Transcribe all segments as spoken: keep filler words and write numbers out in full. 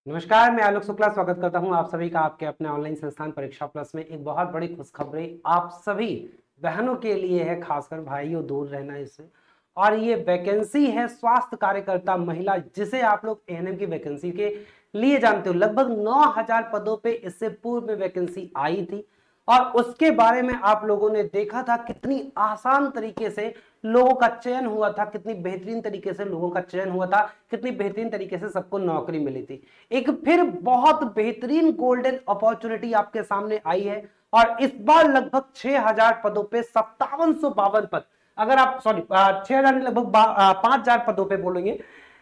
नमस्कार, मैं आलोक शुक्ला स्वागत करता हूं आप सभी का आपके अपने ऑनलाइन संस्थान परीक्षा प्लस में। एक बहुत बड़ी खुशखबरी आप सभी बहनों के लिए है, खासकर भाइयों दूर रहना इससे। और ये वैकेंसी है स्वास्थ्य कार्यकर्ता महिला, जिसे आप लोग एएनएम की वैकेंसी के लिए जानते हो। लगभग नौ हजार पदों पे इससे पूर्व में वैकेंसी आई थी और उसके बारे में आप लोगों ने देखा था कितनी आसान तरीके से लोगों का चयन हुआ था, कितनी बेहतरीन तरीके से लोगों का चयन हुआ था, कितनी बेहतरीन तरीके से सबको नौकरी मिली थी। एक फिर बहुत बेहतरीन गोल्डन अपॉर्चुनिटी आपके सामने आई है और इस बार लगभग छह हजार पदों पे सत्तावन सौ बावन पद, अगर आप सॉरी छह हजार लगभग पांच हजार पदों पे बोलेंगे,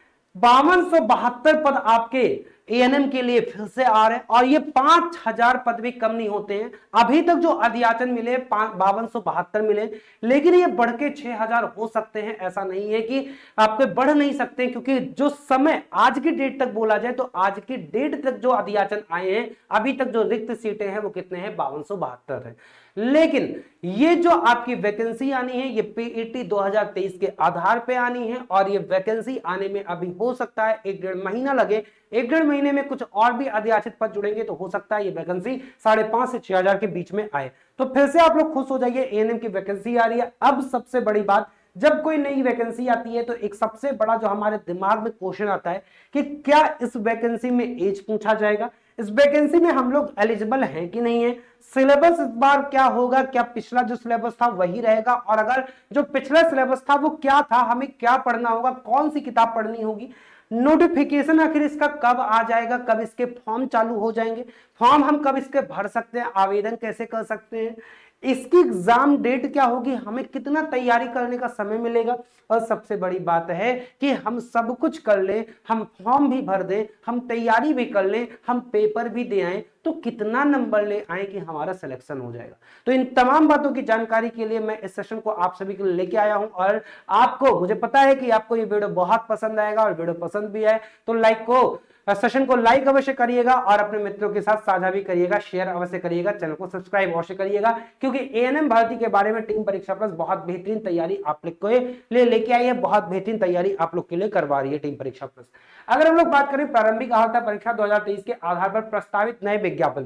बावन सौ बहत्तर पद आपके एएनएम के लिए फिर से आ रहे हैं। और ये पांच हजार पद भी कम नहीं होते हैं। अभी तक जो अध्याचन मिले बावन सौ बहत्तर मिले, लेकिन ये बढ़ के छह हजार हो सकते हैं। ऐसा नहीं है कि आपके बढ़ नहीं सकते, क्योंकि जो समय आज की डेट तक बोला जाए तो आज की डेट तक जो अध्याचन आए हैं, अभी तक जो रिक्त सीटें हैं वो कितने हैं, बावन सौ बहत्तर है। लेकिन ये जो आपकी वैकेंसी आनी है ये पीईटी दो हज़ार तेईस के आधार पे आनी है और ये वैकेंसी आने में अभी हो सकता है एक डेढ़ महीना लगे। एक डेढ़ महीने में कुछ और भी अध्याचित पद जुड़ेंगे तो हो सकता है ये वैकेंसी साढ़े पांच से छह हजार के बीच में आए। तो फिर से आप लोग खुश हो जाइए, एएनएम की वैकेंसी आ रही है। अब सबसे बड़ी बात, जब कोई नई वैकेंसी आती है तो एक सबसे बड़ा जो हमारे दिमाग में क्वेश्चन आता है कि क्या इस वैकेंसी में एज पूछा जाएगा, इस वैकेंसी में हम लोग एलिजिबल हैं कि नहीं है, सिलेबस इस बार क्या होगा, क्या पिछला जो सिलेबस था वही रहेगा, और अगर जो पिछला सिलेबस था वो क्या था, हमें क्या पढ़ना होगा, कौन सी किताब पढ़नी होगी, नोटिफिकेशन आखिर इसका कब आ जाएगा, कब इसके फॉर्म चालू हो जाएंगे, फॉर्म हम कब इसके भर सकते हैं, आवेदन कैसे कर सकते हैं, इसकी एग्जाम डेट क्या होगी, हमें कितना तैयारी करने का समय मिलेगा। और सबसे बड़ी बात है कि हम सब कुछ कर लें, हम फॉर्म भी भर दें, हम तैयारी भी कर लें, हम पेपर भी दे आए तो कितना नंबर ले आए कि हमारा सिलेक्शन हो जाएगा। तो इन तमाम बातों की जानकारी के लिए मैं इस सेशन को आप सभी के लिए लेके आया हूं और आपको, मुझे पता है कि आपको ये वीडियो बहुत पसंद आएगा और वीडियो पसंद भी आए तो लाइक को सेशन को लाइक अवश्य करिएगा और अपने मित्रों के साथ साझा भी करिएगा, शेयर अवश्य करिएगा, चैनल को सब्सक्राइब अवश्य करिएगा, क्योंकि एएनएम भर्ती के बारे में टीम परीक्षा प्लस बहुत बेहतरीन तैयारी आप लोग के लिए लेके आई है, बहुत बेहतरीन तैयारी आप लोग के लिए करवा रही है टीम परीक्षा प्लस। अगर हम लोग बात करें प्रारंभिक अर्हता परीक्षा दो हजार तेईस के आधार पर प्रस्तावित नए विज्ञापन,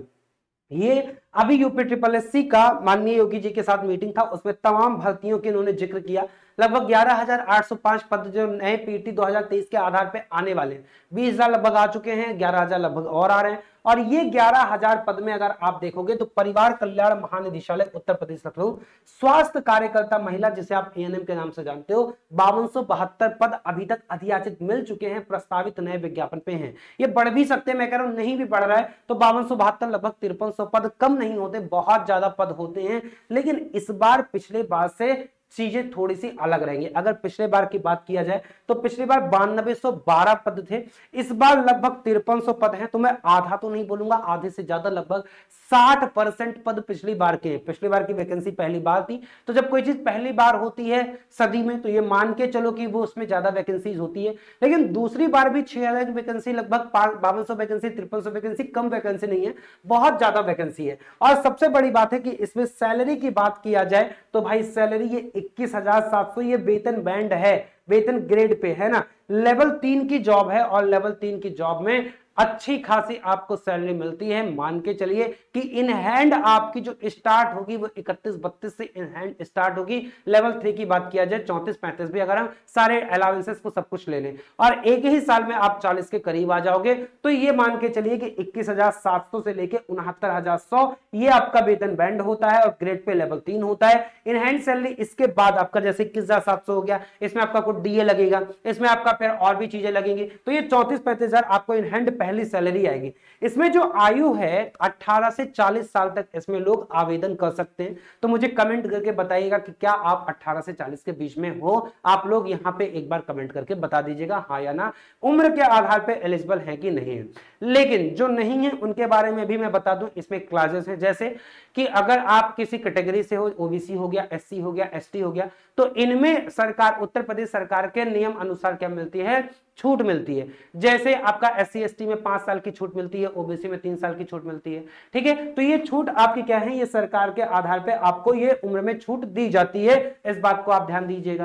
ये अभी यूपी ट्रिपल एस सी का माननीय योगी जी के साथ मीटिंग था, उसमें तमाम भर्तियों के उन्होंने जिक्र किया। लगभग ग्यारह हजार आठ सौ पांच पद जो नए पीटी दो हज़ार तेईस के आधार पे आने वाले हैं, बीस हजार लगभग आ चुके हैं, ग्यारह हजार लगभग और आ रहे हैं। और ये ग्यारह हजार पद में अगर आप देखोगे तो परिवार कल्याण महानिदेशालय उत्तर प्रदेश लखनऊ स्वास्थ्य कार्यकर्ता महिला, जिसे आप एएनएम के नाम से जानते हो, बावन सौ बहत्तर पद अभी तक अधियाचित मिल चुके हैं, प्रस्तावित नए विज्ञापन पे हैं। ये बढ़ भी सकते हैं, मैं कह रहा हूं नहीं भी बढ़ रहा है तो बावन सौ बहत्तर लगभग तिरपन सौ पद कम नहीं होते, बहुत ज्यादा पद होते हैं। लेकिन इस बार पिछले बार से चीजें थोड़ी सी अलग रहेंगी। अगर पिछले बार की बात किया जाए तो पिछली बार बानबे सौ बारह पद थे, इस बार लगभग तिरपन सौ पद हैं। तो मैं आधा तो नहीं बोलूंगा, आधे से ज्यादा लगभग साठ परसेंट पद पिछली बार के हैं। पिछली बार की वैकेंसी पहली बार थी, तो जब कोई चीज पहली बार होती है सदी में तो ये मान के चलो कि वो उसमें ज्यादा वैकेंसीज होती है। लेकिन दूसरी बार भी छह हजार की वैकेंसी, लगभग बावन सौ वैकेंसी, तिरपन सौ वैकेंसी, कम वैकेंसी नहीं है, बहुत ज्यादा वैकेंसी है। और सबसे बड़ी बात है कि इसमें सैलरी की बात किया जाए तो भाई सैलरी ये इक्कीस हजार सात सौ ये वेतन बैंड है, वेतन ग्रेड पे है ना। लेवल तीन की जॉब है और लेवल तीन की जॉब में अच्छी खासी आपको सैलरी मिलती है। मान के चलिए कि इन हैंड आपकी जो स्टार्ट होगी वो इकतीस बत्तीस से इन हैंड स्टार्ट होगी। लेवल थ्री की बात किया जाए चौंतीस पैंतीस भी, अगर हम सारे अलाउंसेस को सब कुछ ले लें और एक ही साल में आप चालीस के करीब आ जाओगे, तो ये मान के चलिए कि इक्कीस हजार सात सौ से लेके उनहत्तर हजार सौ ये आपका वेतन बैंड होता है और ग्रेड पे लेवल तीन होता है। इन हैंड सैलरी इसके बाद आपका जैसे इक्कीस हजार सात सौ हो गया, इसमें आपका कुछ डीए लगेगा, इसमें आपका फिर और भी चीजें लगेंगी, तो ये चौंतीस पैंतीस हजार आपको इन हैंड पहली सैलरी आएगी। इसमें जो आयु है अठारह से चालीस साल तक इसमें लोग आवेदन कर सकते हैं। तो मुझे कमेंट करके बताइएगा कि क्या आप अठारह से चालीस के बीच में हो, आप लोग यहां पे एक बार कमेंट करके बता दीजिएगा हाँ या ना, उम्र के आधार पे एलिजिबल है कि नहीं है। लेकिन जो नहीं है उनके बारे में भी मैं बता दूं, इसमें क्लासेस हैं, जैसे कि अगर आप किसी कैटेगरी से हो, ओबीसी हो गया, एससी हो गया, एसटी हो गया, तो इनमें सरकार, उत्तर प्रदेश सरकार के नियम अनुसार क्या मिलती है, छूट मिलती है। जैसे आपका एस सी एस टी में पांच साल की छूट मिलती है, ओबीसी में तीन साल की छूट मिलती है, ठीक है। तो ये छूट आपकी क्या है, ये सरकार के आधार पे आपको ये उम्र में छूट दी जाती है, इस बात को आप ध्यान दीजिएगा।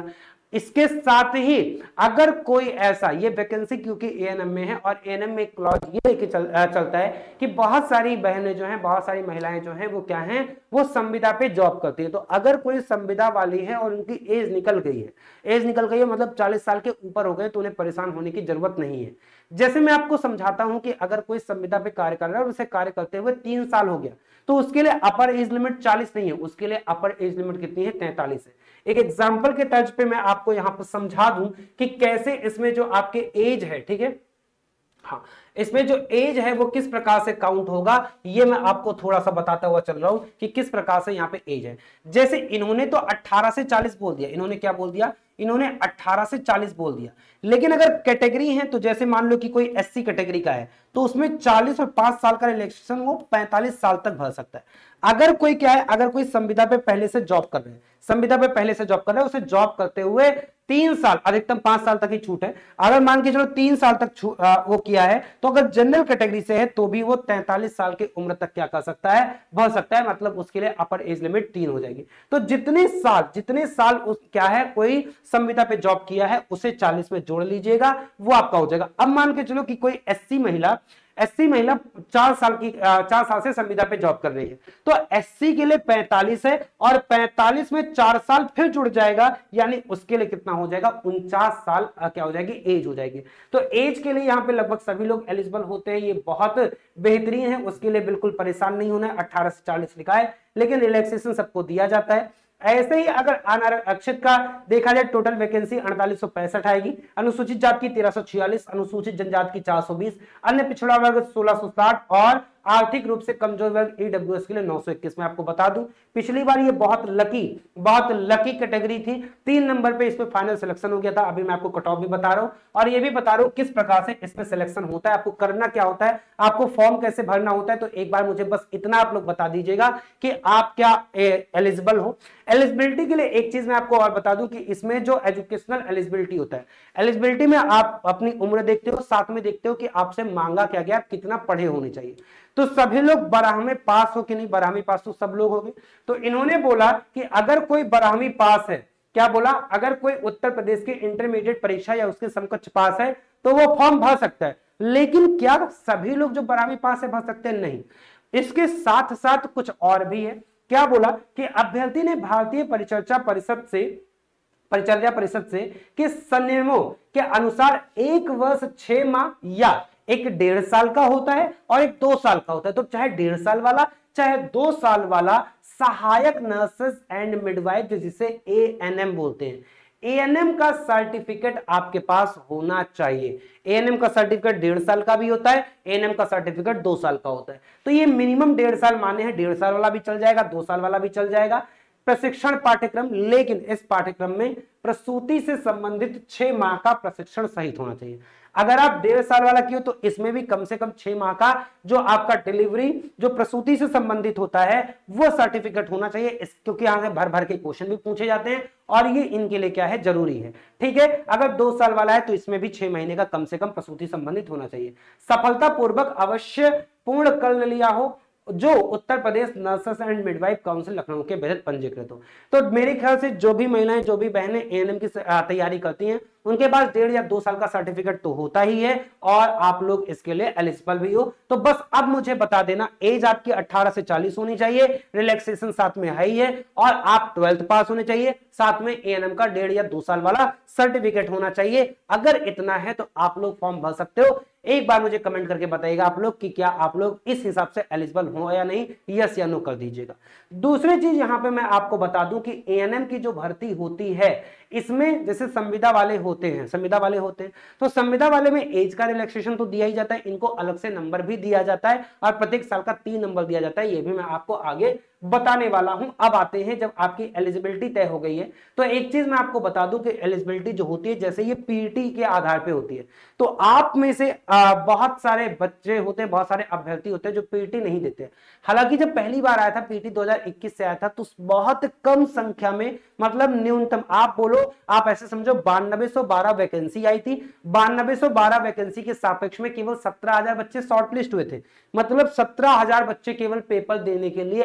इसके साथ ही अगर कोई ऐसा, ये वैकेंसी क्योंकि एएनएम में है और एएनएम में क्लॉज ये लेके चल, चलता है कि बहुत सारी बहनें जो हैं, बहुत सारी महिलाएं जो हैं वो क्या हैं, वो संविदा पे जॉब करती है। तो अगर कोई संविदा वाली है और उनकी एज निकल गई है, एज निकल गई है मतलब चालीस साल के ऊपर हो गए, तो उन्हें परेशान होने की जरूरत नहीं है। जैसे मैं आपको समझाता हूं कि अगर कोई संविदा पे कार्य कर रहा है और उसे कार्य करते हुए तीन साल हो गया, तो उसके लिए अपर एज लिमिट चालीस नहीं है, उसके लिए अपर एज लिमिट कितनी है, तैंतालीस है। एक एग्जांपल के तर्ज पे मैं आपको यहां पर समझा दूं कि कैसे इसमें जो आपके एज है, ठीक है, हाँ, इसमें जो एज है वो किस प्रकार से काउंट होगा, ये मैं आपको थोड़ा सा बताता हुआ चल रहा हूं कि किस प्रकार से यहां पे एज है। जैसे इन्होंने तो अठारह से चालीस बोल दिया, इन्होंने क्या बोल दिया, इन्होंने अठारह से चालीस बोल दिया, लेकिन अगर कैटेगरी है तो जैसे मान लो कि कोई एससी कैटेगरी का है तो उसमें चालीस और पांच साल का रिलैक्सेशन वो पैंतालीस साल तक भर सकता है। अगर कोई क्या है, अगर कोई संविदा पे पहले से जॉब कर रहे हैं, संविदा पे पहले से जॉब कर रहे हैं, उसे जॉब करते हुए तीन साल, अधिकतम पांच साल तक ही छूट है, अगर मान के चलो तीन साल तक आ, वो किया है, तो अगर जनरल कैटेगरी से है तो भी वो तैंतालीस साल की उम्र तक क्या कर सकता है, भर सकता है, मतलब उसके लिए अपर एज लिमिट तीन हो जाएगी। तो जितने साल जितने साल उस क्या है कोई संविदा पे जॉब किया है उसे चालीस में जोड़ लीजिएगा, वो आपका हो जाएगा। अब मान के चलो कि कोई एससी महिला एससी महिला चार साल की चार साल से संविदा पे जॉब कर रही है, तो एससी के लिए पैंतालीस है और पैंतालीस में चार साल फिर जुड़ जाएगा, यानी उसके लिए कितना हो जाएगा, उनचास साल क्या हो जाएगी, एज हो जाएगी। तो एज के लिए यहाँ पे लगभग सभी लोग एलिजिबल होते हैं, ये बहुत बेहतरीन है, उसके लिए बिल्कुल परेशान नहीं होना है। अठारह से चालीस लिखा है लेकिन रिलैक्सेशन सबको दिया जाता है। ऐसे ही अगर अनारक्षित का देखा जाए, टोटल वैकेंसी अड़तालीस सौ पैंसठ आएगी, अनुसूचित जाति की तेरह सौ छियालीस, अनुसूचित जनजाति की चार सौ बीस, अन्य पिछड़ा वर्ग सोलह सौ साठ और आर्थिक रूप से कमजोर वर्ग ईडब्ल्यूएस के लिए नौ सौ इक्कीस। में आपको बता दूं पिछली बार ये बहुत लकी बहुत लकी कैटेगरी थी, तीन नंबर पे इसमें फाइनल सिलेक्शन हो गया था। अभी मैं आपको कट ऑफ भी बता रहा हूं और ये भी बता रहा हूं किस प्रकार से इसमें सिलेक्शन होता है, आपको करना क्या होता है, आपको फॉर्म कैसे भरना होता है। तो एक बार मुझे बस इतना आप लोग बता दीजिएगा कि आप क्या एलिजिबल हो। एलिजिबिलिटी के लिए एक चीज मैं आपको और बता दूं कि इसमें जो एजुकेशनल एलिजिबिलिटी होता है, एलिजिबिलिटी में आप अपनी उम्र देखते हो, साथ में देखते हो कि आपसे मांगा क्या गया, आप कितना पढ़े होने चाहिए। तो सभी लोग बारहवीं पास हो कि नहीं, बारहवीं पास तो सब लोग हो गए। तो इन्होंने बोला कि अगर कोई बारहवीं पास है, क्या बोला, अगर कोई उत्तर प्रदेश की इंटरमीडिएट परीक्षा या उसके समकक्ष पास है तो वो फॉर्म भर सकता है। लेकिन क्या सभी लोग जो बारहवीं पास है भर सकते हैं? नहीं, इसके साथ साथ कुछ और भी है। क्या बोला कि अभ्यर्थी ने भारतीय परिचर्चा परिषद से परिचर्या परिषद से के संनियमों के अनुसार एक वर्ष छह माह या एक डेढ़ साल का होता है और एक दो साल का होता है। तो चाहे डेढ़ साल वाला चाहे दो साल वाला सहायक नर्सेस एंड मिडवाइफ, जिसे एएनएम बोलते हैं, एएनएम का सर्टिफिकेट आपके पास होना चाहिए। एएनएम का सर्टिफिकेट डेढ़ साल का भी होता है, एएनएम का सर्टिफिकेट दो साल का होता है। तो ये मिनिमम डेढ़ साल माने हैं, डेढ़ साल वाला भी चल जाएगा, दो साल वाला भी चल जाएगा। प्रशिक्षण पाठ्यक्रम, लेकिन इस पाठ्यक्रम में प्रसूति से संबंधित छह माह का प्रशिक्षण सहित होना चाहिए। अगर आप डेढ़ साल वाला किए तो इसमें भी कम से कम छह माह का जो आपका डिलीवरी जो प्रसूति से संबंधित होता है वो सर्टिफिकेट होना चाहिए, इस क्योंकि यहां से भर भर के क्वेश्चन भी पूछे जाते हैं और ये इनके लिए क्या है, जरूरी है। ठीक है, अगर दो साल वाला है तो इसमें भी छह महीने का कम से कम प्रसूति संबंधित होना चाहिए। सफलतापूर्वक अवश्य पूर्ण कर लिया हो जो Uttar Pradesh nurses and midwife council Lucknow के बेहद पंजीकृत हो। तो मेरे ख्याल से जो भी महिलाएं जो भी बहनें एएनएम की तैयारी करती हैं उनके पास डेढ़ या दो साल का सर्टिफिकेट तो होता ही है और आप लोग इसके लिए एलिजिबल भी हो। तो बस अब मुझे बता देना, एज आपकी अठारह से चालीस होनी चाहिए, रिलैक्सेशन साथ में है ही है और आप ट्वेल्थ पास होने चाहिए, साथ में एएनएम का डेढ़ या दो साल वाला सर्टिफिकेट होना चाहिए। अगर इतना है तो आप लोग फॉर्म भर सकते हो। एक बार मुझे कमेंट करके बताइएगा आप लोग कि क्या आप लोग इस हिसाब से एलिजिबल हो या नहीं, यस या नो कर दीजिएगा। दूसरी चीज यहां पे मैं आपको बता दूं कि एएनएम की जो भर्ती होती है इसमें जैसे संविदा वाले होते हैं संविदा वाले होते हैं तो संविदा वाले में एज का रिलैक्सेशन तो दिया ही जाता है, इनको अलग से नंबर भी दिया जाता है और प्रत्येक साल का तीन नंबर दिया जाता है, ये भी मैं आपको आगे बताने वाला हूं। अब आते हैं जब आपकी एलिजिबिलिटी तय हो गई है तो एक चीज मैं आपको बता दूं कि एलिजिबिलिटी जो होती है जैसे ये पीटी के आधार पे होती है। तो आप में से आ, बहुत सारे बच्चे होते हैं, बहुत सारे अभ्यर्थी होते हैं जो पीटी नहीं देते। हालांकि जब पहली बार आया था पीटी दो हज़ार इक्कीस से आया था तो बहुत कम संख्या में, मतलब न्यूनतम आप बोलो आप ऐसे समझो बानबे सौ बारह वैकेंसी आई थी, बानबे सौ बारह वैकेंसी के सापेक्ष में केवल सत्रह हजार बच्चे शॉर्टलिस्ट हुए थे, मतलब सत्रह हजार बच्चे केवल पेपर देने के लिए एलिजिबल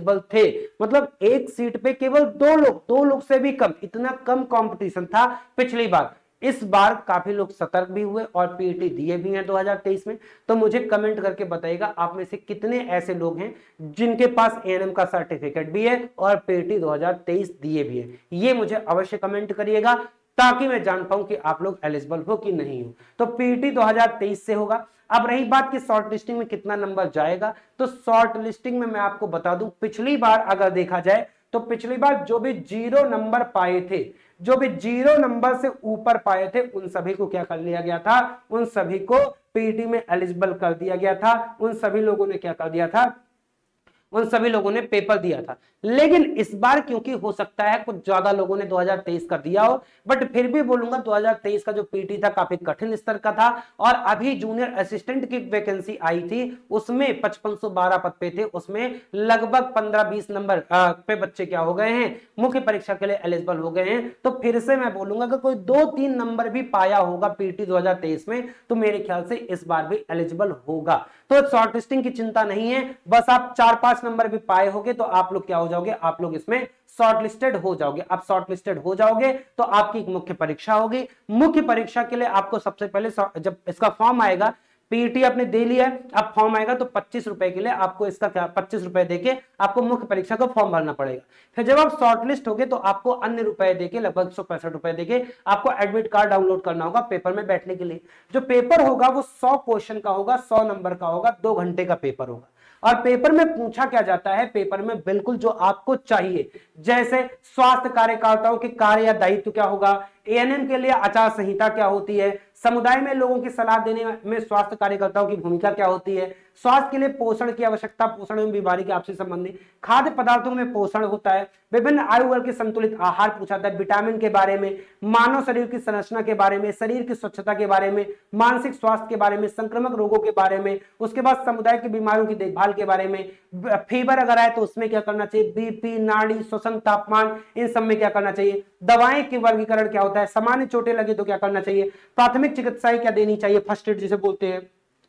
एलिजिबल थे, मतलब एक सीट पे केवल दो लोग, दो लोग से भी कम, इतना कम कंपटीशन था पिछली बार। इस बार काफी लोग सतर्क भी हुए और पीईटी दिए भी हैं दो हज़ार तेईस में। तो मुझे कमेंट करके बताइएगा आप में से कितने ऐसे लोग हैं जिनके पास एएनएम का सर्टिफिकेट भी है और पीईटी दो हज़ार तेईस दिए भी है, ये मुझे अवश्य कमेंट करिएगा ताकि मैं जान पाऊं कि आप लोग एलिजिबल हो कि नहीं हो। तो पीईटी दो हज़ार तेईस से होगा। अब रही बात कि शॉर्ट लिस्टिंग में कितना नंबर जाएगा, तो शॉर्ट लिस्टिंग में मैं आपको बता दूं, पिछली बार अगर देखा जाए तो पिछली बार जो भी जीरो नंबर पाए थे, जो भी जीरो नंबर से ऊपर पाए थे, उन सभी को क्या कर लिया गया था, उन सभी को पीईटी में एलिजिबल कर दिया गया था। उन सभी लोगों ने क्या कर दिया था, उन सभी लोगों ने पेपर दिया था। लेकिन इस बार क्योंकि हो सकता है कुछ ज्यादा लोगों ने दो हज़ार तेईस कर दिया हो, बट फिर भी बोलूंगा दो हज़ार तेईस का जो पीटी था काफी कठिन स्तर का था। और अभी जूनियर असिस्टेंट की वैकेंसी आई थी, उसमें पचपन सौ बारह पद पे थे, उसमें लगभग पंद्रह बीस नंबर पे बच्चे क्या हो गए हैं, मुख्य परीक्षा के लिए एलिजिबल हो गए हैं। तो फिर से मैं बोलूंगा कि कोई दो तीन नंबर भी पाया होगा पीटी दो हज़ार तेईस में, तो मेरे ख्याल से इस बार भी एलिजिबल होगा। तो शॉर्ट लिस्टिंग की चिंता नहीं है, बस आप चार पांच नंबर भी पाए होगे तो आप लोग क्या हो जाओगे, आप लोग इसमें शॉर्ट लिस्टेड हो जाओगे। आप शॉर्ट लिस्टेड हो जाओगे तो आपकी मुख्य परीक्षा होगी। मुख्य परीक्षा के लिए आपको सबसे पहले जब इसका फॉर्म आएगा, पीईटी आपने दे लिया है, अब फॉर्म आएगा तो पच्चीस रुपए के लिए आपको इसका क्या पच्चीस रुपए देके आपको मुख्य परीक्षा का फॉर्म भरना पड़ेगा। फिर जब आप शॉर्ट लिस्ट होगे तो आपको अन्य रुपए देके लगभग सौ पैंसठ रुपए देके आपको एडमिट कार्ड डाउनलोड करना होगा पेपर में बैठने के लिए। जो पेपर होगा वो सौ क्वेश्चन का होगा, सौ नंबर का होगा, दो घंटे का पेपर होगा। और पेपर में पूछा क्या जाता है, पेपर में बिल्कुल जो आपको चाहिए, जैसे स्वास्थ्य कार्यकर्ताओं के कार्य या दायित्व क्या होगा, एएनएम के लिए आचार संहिता क्या होती है, समुदाय में लोगों की सलाह देने में स्वास्थ्य कार्यकर्ताओं की भूमिका क्या होती है, स्वास्थ्य के लिए पोषण की आवश्यकता, पोषण एवं बीमारी के आपसी संबंधी, खाद्य पदार्थों में पोषण होता है, विभिन्न आयु वर्ग के संतुलित आहार पूछा जाता है, विटामिन के बारे में, मानव शरीर की संरचना के बारे में, शरीर की स्वच्छता के बारे में, मानसिक स्वास्थ्य के बारे में, संक्रमक रोगों के बारे में, उसके बाद समुदाय की बीमारियों की देखभाल के बारे में, फीवर अगर आए तो उसमें क्या करना चाहिए, बीपी, नाड़ी, श्वसन, तापमान, इन सब में क्या करना चाहिए, दवाएं की वर्गीकरण क्या होता है, सामान्य चोटें लगी तो क्या करना चाहिए, प्राथमिक चिकित्साएं क्या देनी चाहिए, फर्स्ट एड जिसे बोलते हैं।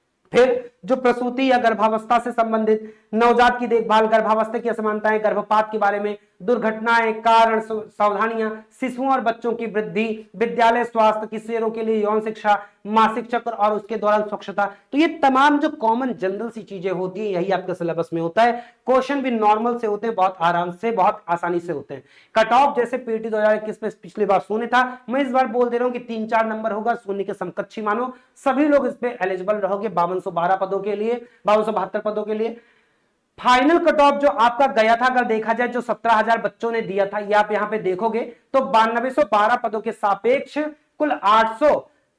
फिर जो प्रसूति या गर्भावस्था से संबंधित, नवजात की देखभाल, गर्भावस्था की असमानताएं, गर्भपात के बारे में, दुर्घटनाएं, कारण, सावधानियां, शिशुओं और बच्चों की वृद्धि, विद्यालय स्वास्थ्य, किशोरों के लिए यौन शिक्षा, मासिक चक्र और उसके दौरान स्वच्छता। तो ये तमाम जो कॉमन जनरल सी चीजें होती है यही आपके सिलेबस में होता है। क्वेश्चन भी नॉर्मल से होते हैं, बहुत आराम से, बहुत आसानी से होते हैं। कट ऑफ जैसे पीटी दो हज़ार इक्कीस में पिछली बार शून्य था, मैं इस बार बोल दे रहा हूं कि तीन चार नंबर होगा, शून्य के समकक्ष मानो, सभी लोग इस पे एलिजिबल रहोगे बावन सौ बारह पदों के लिए, बावन सौ बहत्तर पदों के लिए। फाइनल कट ऑफ जो आपका गया था, अगर देखा जाए जो सत्रह हजार बच्चों ने दिया था, ये आप यहां पे देखोगे तो बानवे सौ बारह पदों के सापेक्ष कुल आठ सौ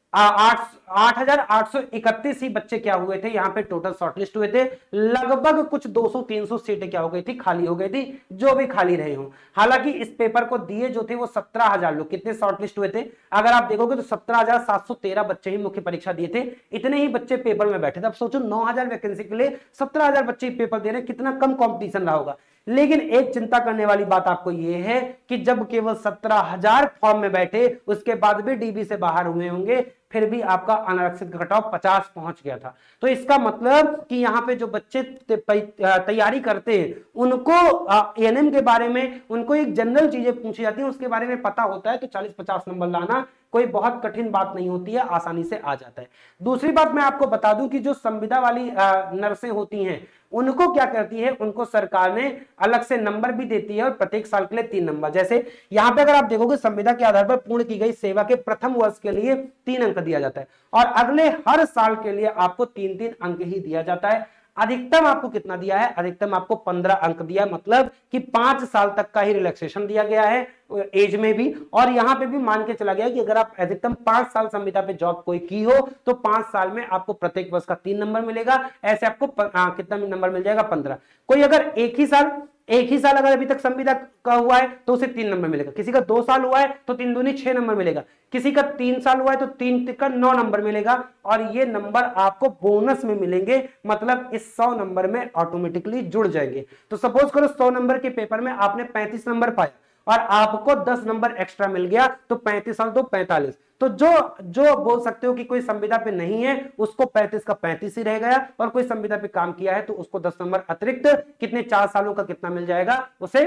आठ हजार आठ सौ इकतीस ही बच्चे क्या हुए थे, यहां पे टोटल शॉर्टलिस्ट हुए थे। लगभग कुछ दो सौ तीन सौ सीटें क्या हो गई थी, खाली हो गई थी, जो भी खाली रहे हों। हालांकि इस पेपर को दिए जो थे वो सत्रह हजार लोग, कितने शॉर्टलिस्ट हुए थे, अगर आप देखोगे तो सत्रह हजार सात सौ तेरह बच्चे ही मुख्य परीक्षा दिए थे, इतने ही बच्चे पेपर में बैठे थे। अब सोचो नौ हजार वैकेंसी के लिए सत्रह हजार बच्चे पेपर दे रहे, कितना कम कॉम्पिटिशन रहा होगा। लेकिन एक चिंता करने वाली बात आपको यह है कि जब केवल सत्रह हजार फॉर्म में बैठे, उसके बाद भी डीबी से बाहर हुए होंगे, फिर भी आपका अनारक्षित कट ऑफ पचास पहुंच गया था। तो इसका मतलब कि यहाँ पे जो बच्चे तैयारी करते हैं उनको एएनएम के बारे में, उनको एक जनरल चीजें पूछी जाती हैं, उसके बारे में पता होता है, तो चालीस पचास नंबर लाना कोई बहुत कठिन बात नहीं होती है, आसानी से आ जाता है। दूसरी बात मैं आपको बता दूं कि जो संविदा वाली नर्सें होती हैं उनको क्या करती है, उनको सरकार ने अलग से नंबर भी देती है और प्रत्येक साल के लिए तीन नंबर। जैसे यहाँ पे अगर आप देखोगे संविदा के आधार पर पूर्ण की गई सेवा के प्रथम वर्ष के लिए तीन अंक दिया जाता है और अगले हर साल के लिए आपको तीन तीन अंक ही दिया जाता है। अधिकतम आपको कितना दिया है, अधिकतम आपको पंद्रह अंक दिया, मतलब कि पांच साल तक का ही रिलैक्सेशन दिया गया है एज में भी। और यहां पे भी मान के चला गया कि अगर आप अधिकतम पांच साल संविदा पे जॉब कोई की हो तो पांच साल में आपको प्रत्येक वर्ष का तीन नंबर मिलेगा। ऐसे आपको प, आ, कितना नंबर मिल जाएगा, पंद्रह। कोई अगर एक ही साल एक ही साल अगर अभी तक संविदा का हुआ है तो उसे तीन नंबर मिलेगा, किसी का दो साल हुआ है तो तीन दूनी छह नंबर मिलेगा, किसी का तीन साल हुआ है तो तीन का नौ नंबर मिलेगा। और ये नंबर आपको बोनस में मिलेंगे, मतलब इस सौ नंबर में ऑटोमेटिकली जुड़ जाएंगे। तो सपोज करो सौ नंबर के पेपर में आपने पैंतीस नंबर पाया और आपको दस नंबर एक्स्ट्रा मिल गया, तो पैंतीस और दो पैंतालीस, तो जो जो बोल सकते हो कि कोई संविदा पे नहीं है उसको पैंतीस का पैंतीस ही रह गया, और कोई संविदा पे काम किया है तो उसको दस नंबर अतिरिक्त कितने चार सालों का कितना मिल जाएगा, उसे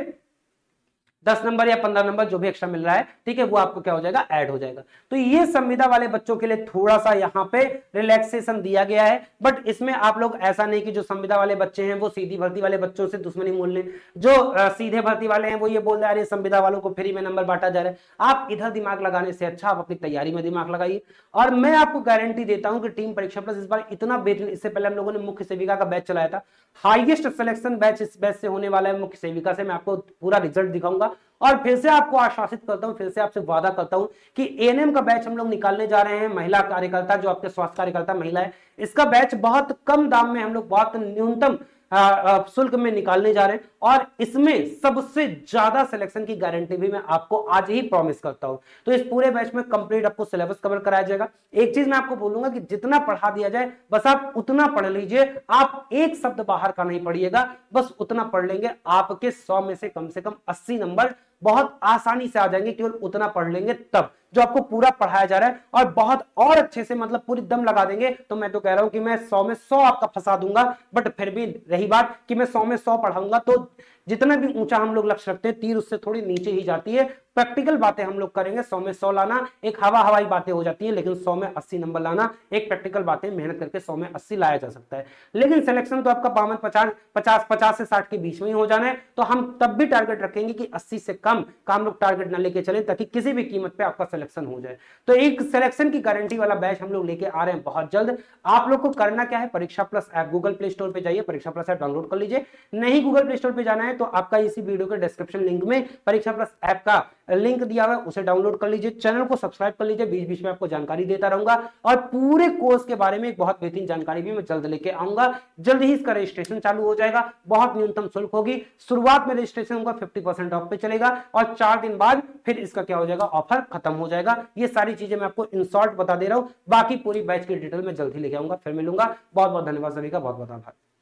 दस नंबर या पंद्रह नंबर जो भी एक्स्ट्रा मिल रहा है, ठीक है, वो आपको क्या हो जाएगा, ऐड हो जाएगा। तो ये संविदा वाले बच्चों के लिए थोड़ा सा यहाँ पे रिलैक्सेशन दिया गया है, बट इसमें आप लोग ऐसा नहीं कि जो संविदा वाले बच्चे हैं वो सीधी भर्ती वाले बच्चों से दुश्मनी मोल लें, जो आ, सीधे भर्ती वाले हैं वो ये बोल रहे हैं संविदा वालों को फ्री में नंबर बांटा जा रहा है। आप इधर दिमाग लगाने से अच्छा आप अपनी तैयारी में दिमाग लगाइए, और मैं आपको गारंटी देता हूं कि टीम परीक्षा प्लस इस बार इतना बेहतरीन, इससे पहले हम लोगों ने मुख्य सेविका का बैच चलाया था, हाईएस्ट सिलेक्शन बैच इस बैच से होने वाला है मुख्य सेविका से, मैं आपको पूरा रिजल्ट दिखाऊंगा। और फिर से आपको आश्वासित करता हूं, फिर से आपसे वादा करता हूं कि एएनएम का बैच हम लोग निकालने जा रहे हैं, महिला कार्यकर्ता, जो आपके स्वास्थ्य कार्यकर्ता महिला है, इसका बैच बहुत कम दाम में हम लोग बहुत न्यूनतम शुल्क में निकालने जा रहे हैं, और इसमें सबसे ज्यादा सिलेक्शन की गारंटी भी मैं आपको आज ही प्रॉमिस करता हूं। तो इस पूरे बैच में कंप्लीट आपको सिलेबस कवर कराया जाएगा। एक चीज मैं आपको बोलूंगा कि जितना पढ़ा दिया जाए बस आप उतना पढ़ लीजिए, आप एक शब्द बाहर का नहीं पढ़िएगा, बस उतना पढ़ लेंगे, आपके सौ में से कम से कम अस्सी नंबर बहुत आसानी से आ जाएंगे, केवल उतना पढ़ लेंगे तब, जो आपको पूरा पढ़ाया जा रहा है, और बहुत और अच्छे से मतलब पूरी दम लगा देंगे। तो मैं तो कह रहा हूं कि मैं सौ में सौ आपका फंसा दूंगा, बट फिर भी रही बात कि मैं सौ में सौ पढ़ाऊंगा तो जितना भी ऊंचा हम लोग लक्ष्य रखते हैं तीर उससे थोड़ी नीचे ही जाती है। प्रैक्टिकल बातें हम लोग करेंगे, सौ में सौ लाना एक हवा हवाई बातें हो जाती है, लेकिन सौ में अस्सी नंबर लाना एक प्रैक्टिकल बातें मेहनत करके सौ में अस्सी लाया जा सकता है। लेकिन सिलेक्शन तो आपका बावन पचास पचास पचास से साठ के बीच में ही हो जाना है, तो हम तब भी टारगेट रखेंगे कि अस्सी से कम का हम लोग टारगेट ना लेके चले, ताकि किसी भी कीमत पे आपका सिलेक्शन हो जाए। तो एक सिलेक्शन की गारंटी वाला बैच हम लोग लेके आ रहे हैं बहुत जल्द। आप लोग को करना क्या है, Pariksha plus app Google play store पे जाइए, परीक्षा प्लस ऐप डाउनलोड कर लीजिए। नहीं गूगल प्ले स्टोर पे जाना है तो आपका इसी वीडियो के डिस्क्रिप्शन लिंक में परीक्षा प्लस ऐप का लिंक दिया हुआ है, उसे डाउनलोड कर लीजिए, चैनल को सब्सक्राइब कर लीजिए, बीच बीच में आपको जानकारी देता रहूंगा, और पूरे कोर्स के बारे में एक बहुत बेहतरीन जानकारी भी मैं जल्द लेके आऊंगा। जल्द ही इसका रजिस्ट्रेशन चालू हो जाएगा, बहुत न्यूनतम शुल्क होगी, शुरुआत में रजिस्ट्रेशन होगा फिफ्टी परसेंट ऑफ पे चलेगा, और चार दिन बाद फिर इसका क्या हो जाएगा, ऑफर खत्म हो जाएगा। ये सारी चीजें मैं आपको इन शॉर्ट बता दे रहा हूं, बाकी पूरी बैच की डिटेल में जल्द ही लेके आऊंगा। फिर मिलूंगा, बहुत बहुत धन्यवाद सभी का, बहुत बहुत आभार।